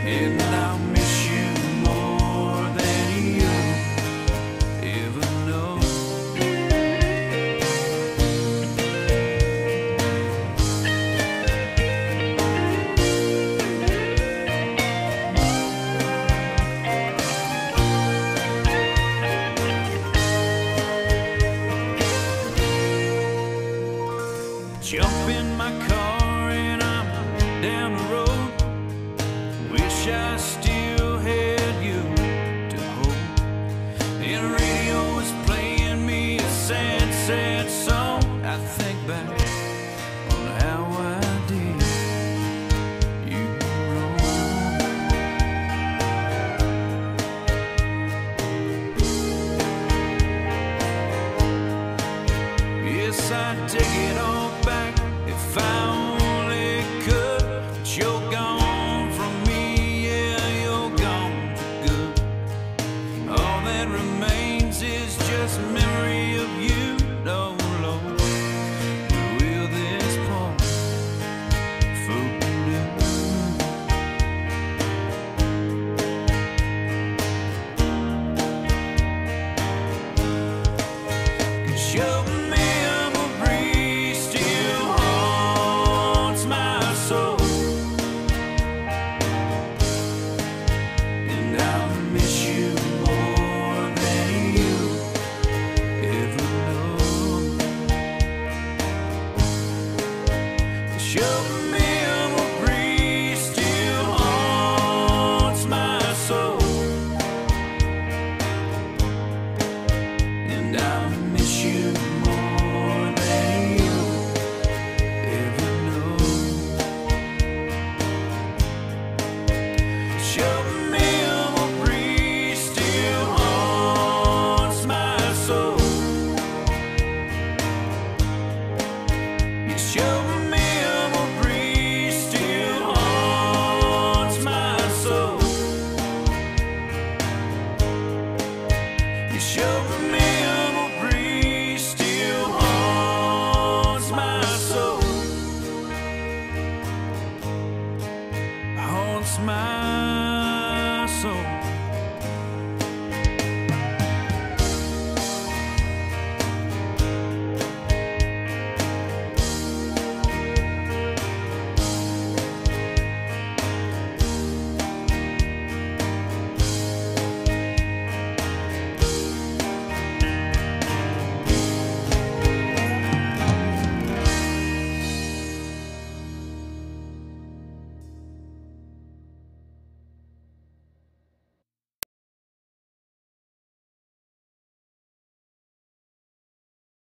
and I'll miss you more than you ever know. Jump in my car and I'm down the road. Wish I still had you to hold. And the radio was playing me a sad, sad song. I think back on how I did you wrong. Yes, I'd take it all back if I only could. But you're gone from me, yeah, you're gone for good. All that remains is just memory of you. No, Lord, will this poor fool do? 'Cause your memory still haunts my soul, and I'll miss you more than you ever know. 'Cause your memory still haunts my soul, and I'll miss you more than you ever know. 'Cause your memory still haunts my soul. Yes, your memory still haunts my soul. Yes, your memory still haunts my soul. Haunts my